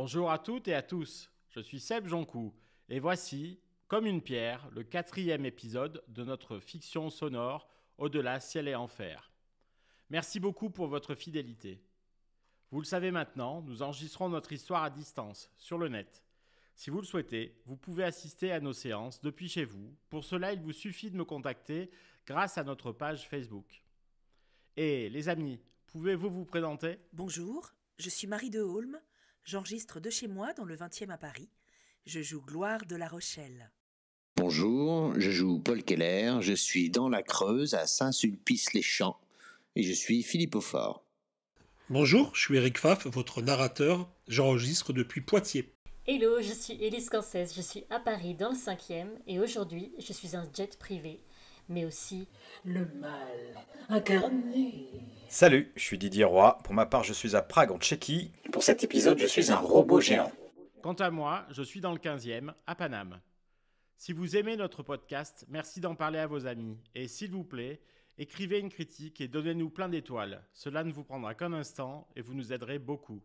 Bonjour à toutes et à tous, je suis Seb Joncoux et voici, comme une pierre, le 4e épisode de notre fiction sonore Au-delà ciel et enfer. Merci beaucoup pour votre fidélité. Vous le savez maintenant, nous enregistrons notre histoire à distance, sur le net. Si vous le souhaitez, vous pouvez assister à nos séances depuis chez vous. Pour cela, il vous suffit de me contacter grâce à notre page Facebook. Et les amis, pouvez-vous vous présenter ? Bonjour, je suis Marie de Holm, j'enregistre de chez moi dans le 20e à Paris. Je joue Gloire de La Rochelle. Bonjour, je joue Paul Keller, je suis dans la Creuse à Saint-Sulpice-les-Champs et je suis Philippe Aufort. Bonjour, je suis Eric Pfaff, votre narrateur, j'enregistre depuis Poitiers. Hello, je suis Élise Cancès, je suis à Paris dans le 5e et aujourd'hui je suis un jet privé, mais aussi le mal incarné. Salut, je suis Didier Roy, pour ma part je suis à Prague en Tchéquie. Pour cet épisode je suis un robot géant. Quant à moi, je suis dans le 15e, à Paname. Si vous aimez notre podcast, merci d'en parler à vos amis. Et s'il vous plaît, écrivez une critique et donnez-nous plein d'étoiles. Cela ne vous prendra qu'un instant et vous nous aiderez beaucoup.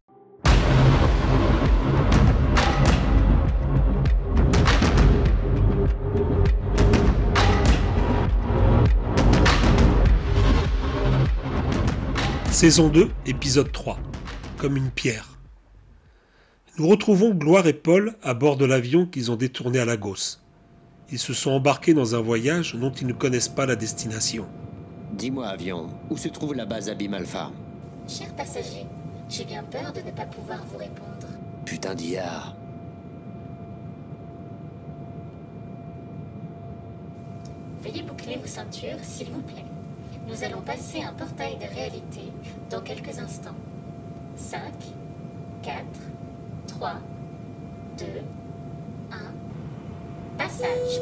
Saison 2, épisode 3. Comme une pierre. Nous retrouvons Gloire et Paul à bord de l'avion qu'ils ont détourné à Lagos. Ils se sont embarqués dans un voyage dont ils ne connaissent pas la destination. Dis-moi, avion, où se trouve la base Abim Alpha ? Chers passagers, j'ai bien peur de ne pas pouvoir vous répondre. Putain d'IA. Veuillez boucler vos ceintures, s'il vous plaît. Nous allons passer un portail de réalité dans quelques instants. 5, 4, 3, 2, 1, passage.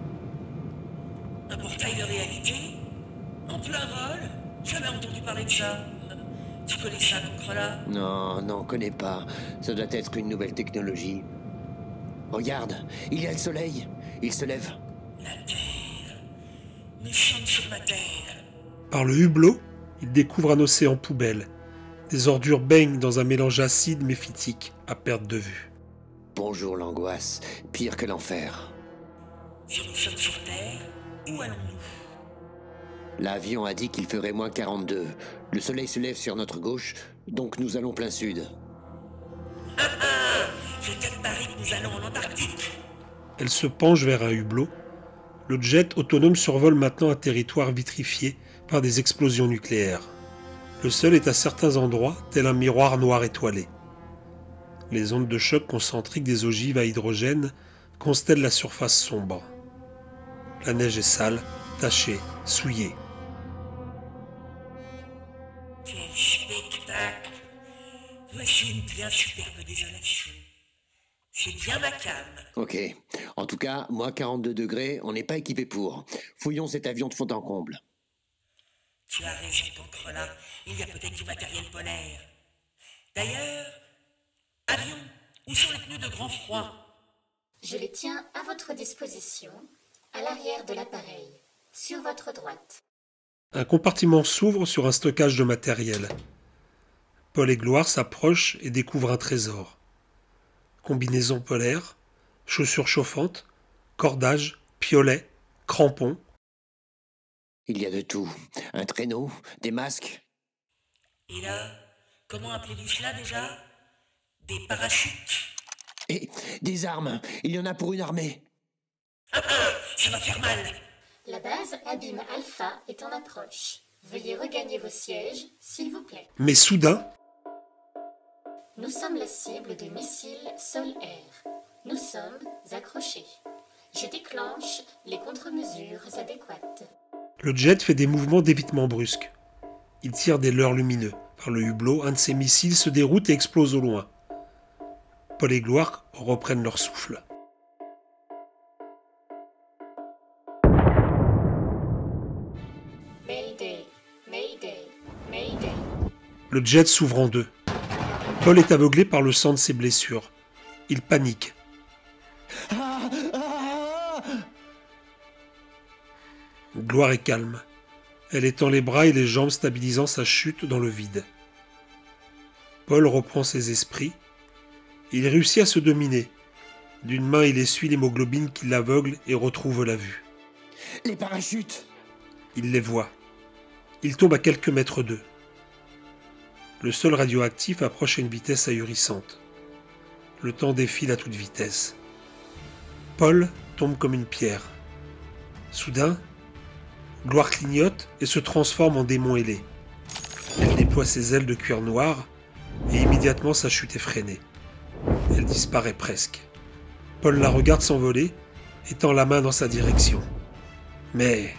Un portail de réalité ? En plein vol ? Jamais entendu parler de ça. Tu connais ça, Concrela ? Non, connais pas. Ça doit être une nouvelle technologie. Regarde, il y a le soleil. Il se lève. La Terre. Nous sommes sur ma Terre. Par le hublot, ils découvrent un océan poubelle. Des ordures baignent dans un mélange acide mais phytique, à perte de vue. Bonjour l'angoisse, pire que l'enfer. Si nous sommes sur Terre, où allons-nous ? L'avion a dit qu'il ferait moins 42. Le soleil se lève sur notre gauche, donc nous allons plein sud. J'ai quatre paris que nous allons en Antarctique. Elle se penche vers un hublot. Le jet autonome survole maintenant un territoire vitrifié par des explosions nucléaires. Le sol est à certains endroits tel un miroir noir étoilé. Les ondes de choc concentriques des ogives à hydrogène constellent la surface sombre. La neige est sale, tachée, souillée. Quel spectacle ! Voici une bien superbe désolation. C'est bien ma cam. Ok. En tout cas, moi 42 degrés, on n'est pas équipé pour. Fouillons cet avion de fond en comble. Tu as raison, Concrela. Il y a peut-être du matériel polaire. D'ailleurs, avion, où sont les pneus de grand froid ? Je les tiens à votre disposition, à l'arrière de l'appareil, sur votre droite. Un compartiment s'ouvre sur un stockage de matériel. Paul et Gloire s'approchent et découvrent un trésor. Combinaison polaire, chaussures chauffantes, cordage, piolet, crampons. Il y a de tout. Un traîneau, des masques. Et là, comment appelez-vous cela déjà ? Des parachutes. Et des armes. Il y en a pour une armée. Ça va faire mal. La base Abim Alpha est en approche. Veuillez regagner vos sièges, s'il vous plaît. Mais soudain, Nous sommes la cible de missiles sol-air. Nous sommes accrochés. Je déclenche les contre-mesures adéquates. le jet fait des mouvements d'évitement brusques. Il tire des leurres lumineux. Par le hublot, un de ses missiles se déroute et explose au loin. Paul et Gloire reprennent leur souffle. Mayday, Mayday, Mayday. Le jet s'ouvre en deux. Paul est aveuglé par le sang de ses blessures. Il panique. Gloire est calme. Elle étend les bras et les jambes stabilisant sa chute dans le vide. Paul reprend ses esprits. Il réussit à se dominer. D'une main, il essuie l'hémoglobine qui l'aveugle et retrouve la vue. Les parachutes! Il les voit. Il tombe à quelques mètres d'eux. Le sol radioactif approche à une vitesse ahurissante. Le temps défile à toute vitesse. Paul tombe comme une pierre. Soudain, Gloire clignote et se transforme en démon ailé. Elle déploie ses ailes de cuir noir et immédiatement sa chute est freinée. Elle disparaît presque. Paul la regarde s'envoler et tend la main dans sa direction. Mais...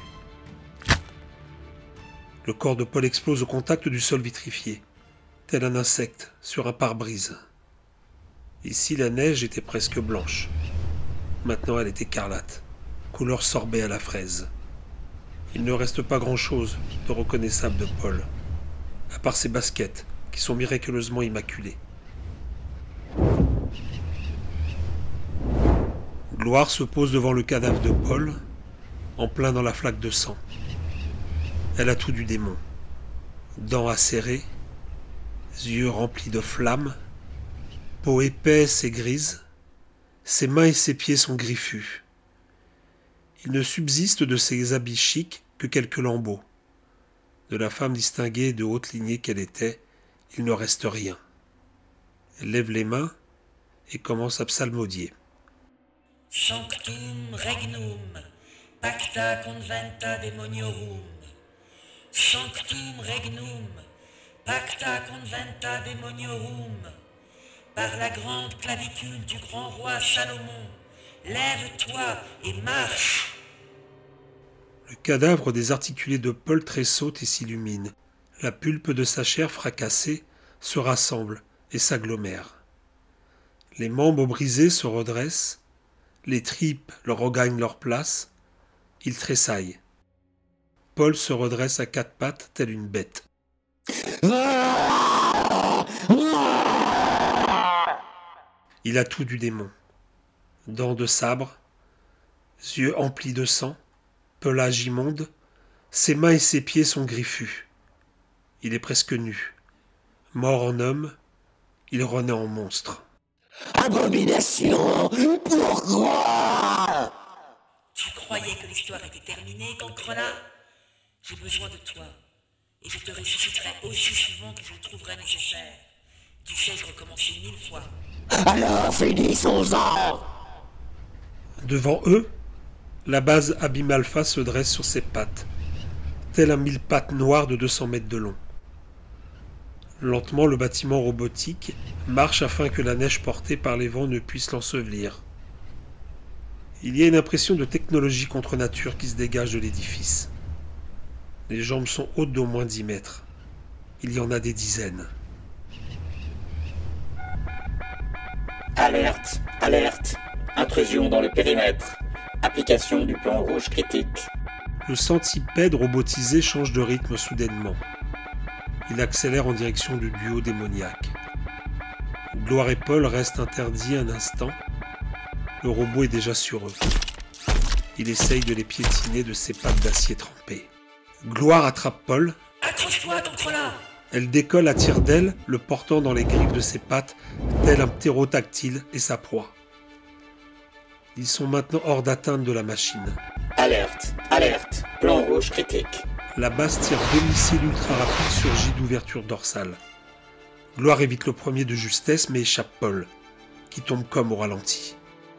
Le corps de Paul explose au contact du sol vitrifié, tel un insecte sur un pare-brise. Ici, la neige était presque blanche. Maintenant, elle est écarlate, couleur sorbet à la fraise. Il ne reste pas grand-chose de reconnaissable de Paul, à part ses baskets, qui sont miraculeusement immaculées. Gloire se pose devant le cadavre de Paul, en plein dans la flaque de sang. Elle a tout du démon. Dents acérées, yeux remplis de flammes, peau épaisse et grise, ses mains et ses pieds sont griffus. Il ne subsiste de ses habits chics que quelques lambeaux. De la femme distinguée et de haute lignée qu'elle était, il ne reste rien. Elle lève les mains et commence à psalmodier. Sanctum regnum, pacta conventa demoniorum. Sanctum regnum, pacta conventa demoniorum. Par la grande clavicule du grand roi Salomon, lève-toi et marche. Le cadavre désarticulé de Paul tressaute et s'illumine. La pulpe de sa chair fracassée se rassemble et s'agglomère. Les membres brisés se redressent, les tripes leur regagnent leur place, ils tressaillent. Paul se redresse à quatre pattes telle une bête. Il a tout du démon. Dents de sabre, yeux emplis de sang, pelage immonde, ses mains et ses pieds sont griffus. Il est presque nu. Mort en homme, il renaît en monstre. Abomination! Pourquoi? Tu croyais que l'histoire était terminée, cancrelat? J'ai besoin de toi, et je te ressusciterai aussi souvent que je le trouverai nécessaire. Tu sais, je recommencerai 1000 fois. Alors finissons-en! Devant eux, la base Abîme Alpha se dresse sur ses pattes, tel un mille pattes noir de 200 mètres de long. Lentement, le bâtiment robotique marche afin que la neige portée par les vents ne puisse l'ensevelir. Il y a une impression de technologie contre nature qui se dégage de l'édifice. Les jambes sont hautes d'au moins 10 mètres. Il y en a des dizaines. Alerte, alerte, intrusion dans le périmètre. Application du plan rouge critique. Le centipède robotisé change de rythme soudainement. Il accélère en direction du duo démoniaque. Gloire et Paul restent interdits un instant. Le robot est déjà sur eux. Il essaye de les piétiner de ses pattes d'acier trempées. Gloire attrape Paul. Accroche-toi, cancrelat! Elle décolle à tire d'aile, le portant dans les griffes de ses pattes, tel un ptérodactyle et sa proie. Ils sont maintenant hors d'atteinte de la machine. Alerte, alerte, plan rouge critique. La base tire deux missiles ultra rapides surgis d'ouverture dorsale. Gloire évite le premier de justesse mais échappe Paul, qui tombe comme au ralenti.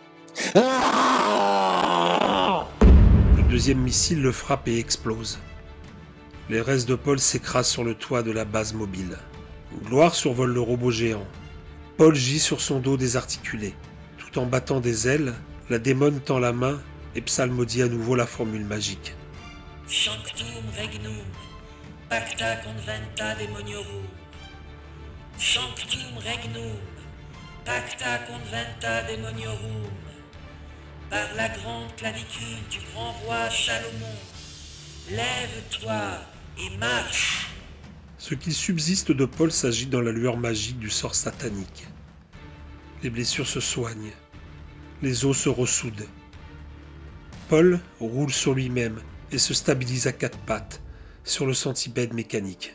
Le deuxième missile le frappe et explose. Les restes de Paul s'écrasent sur le toit de la base mobile. Gloire survole le robot géant. Paul gît sur son dos désarticulé. Tout en battant des ailes, la démone tend la main et psalmodie à nouveau la formule magique. Sanctum regnum, pacta conventa demoniorum. Sanctum regnum, pacta conventa demoniorum. Par la grande clavicule du grand roi Salomon, lève-toi et marche. Ce qu'il subsiste de Paul s'agit dans la lueur magique du sort satanique. Les blessures se soignent, les os se ressoudent. Paul roule sur lui-même et se stabilise à quatre pattes sur le centipède mécanique.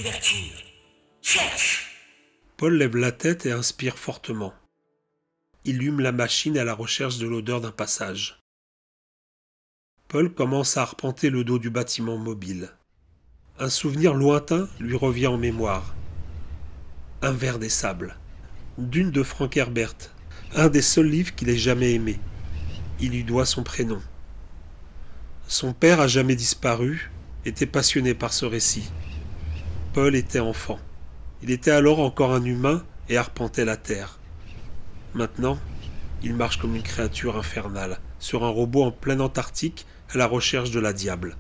l'ouverture. Cherche. Paul lève la tête et inspire fortement. Il hume la machine à la recherche de l'odeur d'un passage. Paul commence à arpenter le dos du bâtiment mobile. Un souvenir lointain lui revient en mémoire. Un vers des sables. Dune de Frank Herbert, un des seuls livres qu'il ait jamais aimé. Il lui doit son prénom. Son père a jamais disparu, était passionné par ce récit. Paul était enfant. Il était alors encore un humain et arpentait la terre. Maintenant, il marche comme une créature infernale, sur un robot en plein Antarctique à la recherche de la diable.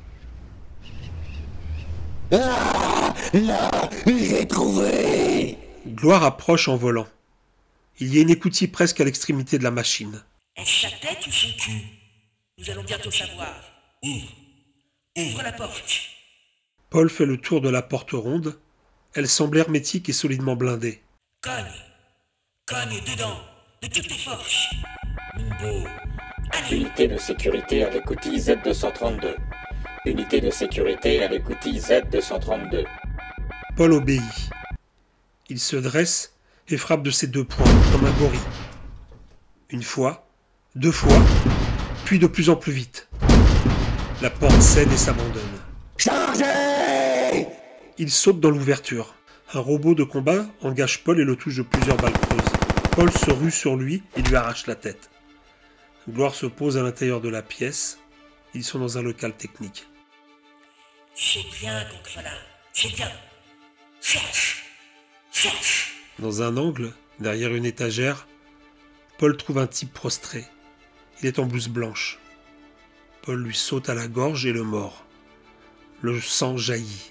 Ah, là, j'ai trouvé. Gloire approche en volant. Il y a une écoutille presque à l'extrémité de la machine. Est-ce sa tête ou son cul? Nous allons bientôt savoir. Ouvre. Ouvre la porte. Paul fait le tour de la porte ronde. Elle semble hermétique et solidement blindée. Cogne. Cogne dedans. De toutes tes forces. Mon beau. Allez. Unité de sécurité à l'écoutille Z232. Unité de sécurité à l'écoutille Z232. Paul obéit. Il se dresse et frappe de ses 2 poings, comme un gorille. Une fois, 2 fois, puis de plus en plus vite. La porte cède et s'abandonne. Chargez! Il saute dans l'ouverture. Un robot de combat engage Paul et le touche de plusieurs balles creuses. Paul se rue sur lui et lui arrache la tête. Gloire se pose à l'intérieur de la pièce. Ils sont dans un local technique. C'est bien, Concrela. C'est bien. Cherche. Cherche. Dans un angle, derrière une étagère, Paul trouve un type prostré. Il est en blouse blanche. Paul lui saute à la gorge et le mord. Le sang jaillit.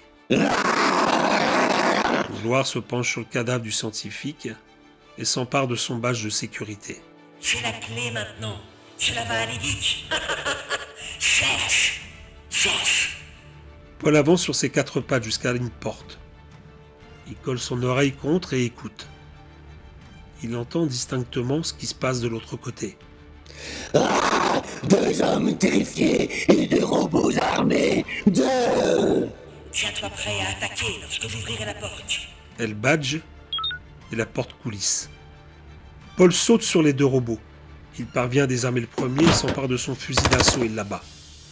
Gloire se penche sur le cadavre du scientifique et s'empare de son badge de sécurité. C'est la clé maintenant. Cela va aller vite. Cherche. Cherche. Paul avance sur ses 4 pattes jusqu'à une porte. Il colle son oreille contre et écoute. Il entend distinctement ce qui se passe de l'autre côté. Ah, 2 hommes terrifiés et 2 robots armés. 2. Tiens-toi prêt à attaquer lorsque j'ouvrirai la porte. Elle badge et la porte coulisse. Paul saute sur les 2 robots. Il parvient à désarmer le premier et s'empare de son fusil d'assaut et l'abat.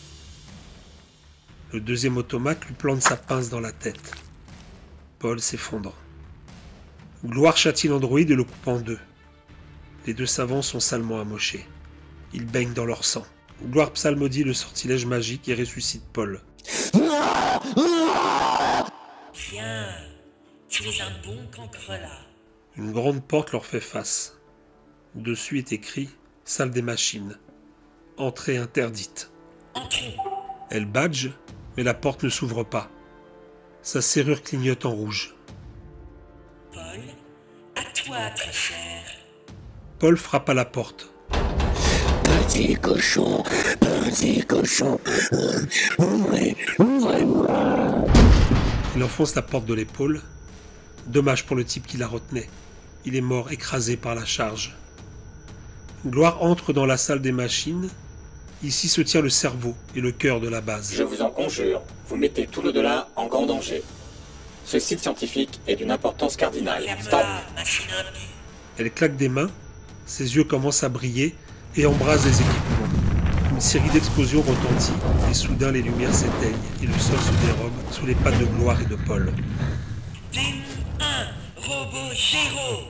Le deuxième automate lui plante sa pince dans la tête. Paul s'effondre. Gloire châtie l'androïde et le coupe en 2. Les 2 savants sont salement amochés. Ils baignent dans leur sang. Gloire psalmodie le sortilège magique et ressuscite Paul. Bien. Tu es un bon Cancrela. Une grande porte leur fait face. Dessus est écrit « Salle des machines. Entrée interdite ». Entrons. Elle badge, mais la porte ne s'ouvre pas. Sa serrure clignote en rouge. Paul, à toi, très cher. Paul frappe à la porte. Petit cochon, ouvrez, ouvrez-moi. Il enfonce la porte de l'épaule. Dommage pour le type qui la retenait. Il est mort écrasé par la charge. Gloire entre dans la salle des machines. Ici se tient le cerveau et le cœur de la base. Je vous en conjure, vous mettez tout l'au-delà en grand danger. Ce site scientifique est d'une importance cardinale. Stop. Ferme-la, machine impie. Elle claque des mains. Ses yeux commencent à briller et embrasent les équipements. Une série d'explosions retentit et soudain les lumières s'éteignent et le sol se dérobe sous les pattes de Gloire et de Paul. Démon 1, robot 0.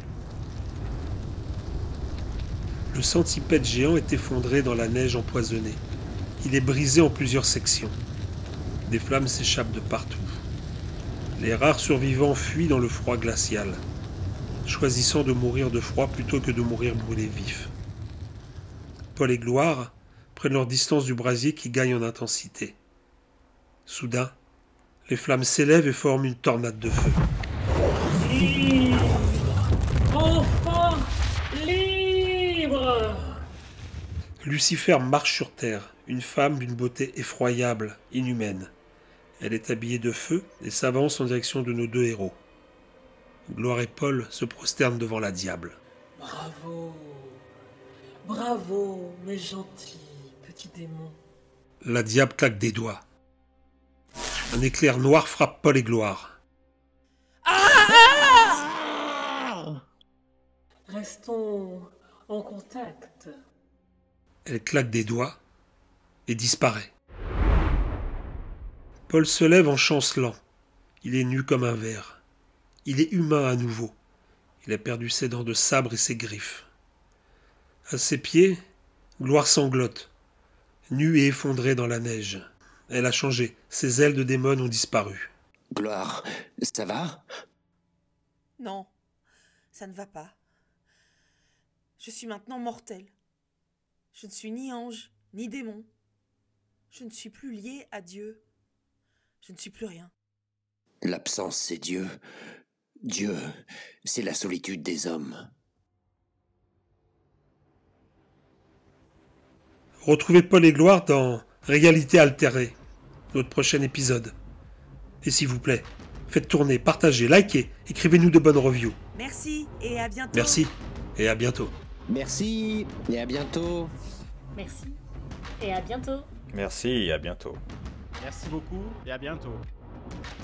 Le centipède géant est effondré dans la neige empoisonnée. Il est brisé en plusieurs sections. Des flammes s'échappent de partout. Les rares survivants fuient dans le froid glacial, choisissant de mourir de froid plutôt que de mourir brûlés vifs. Paul et Gloire prennent leur distance du brasier qui gagne en intensité. Soudain, les flammes s'élèvent et forment une tornade de feu. Enfant libre! Lucifer marche sur terre, une femme d'une beauté effroyable, inhumaine. Elle est habillée de feu et s'avance en direction de nos 2 héros. Gloire et Paul se prosternent devant la diable. Bravo! Bravo, mes gentils petits démons. La diable claque des doigts. Un éclair noir frappe Paul et Gloire. Restons en contact. Elle claque des doigts et disparaît. Paul se lève en chancelant. Il est nu comme un ver. Il est humain à nouveau. Il a perdu ses dents de sabre et ses griffes. À ses pieds, Gloire sanglote, nue et effondrée dans la neige. Elle a changé. Ses ailes de démon ont disparu. Gloire, ça va? Non, ça ne va pas. Je suis maintenant mortelle. Je ne suis ni ange, ni démon. Je ne suis plus liée à Dieu. Je ne suis plus rien. L'absence, c'est Dieu. Dieu, c'est la solitude des hommes. Retrouvez Paul et Gloire dans Réalité altérée, notre prochain épisode. Et s'il vous plaît, faites tourner, partagez, likez, écrivez-nous de bonnes reviews. Merci et à bientôt. Merci et à bientôt. Merci et à bientôt. Merci et à bientôt. Merci et à bientôt. Merci beaucoup et à bientôt.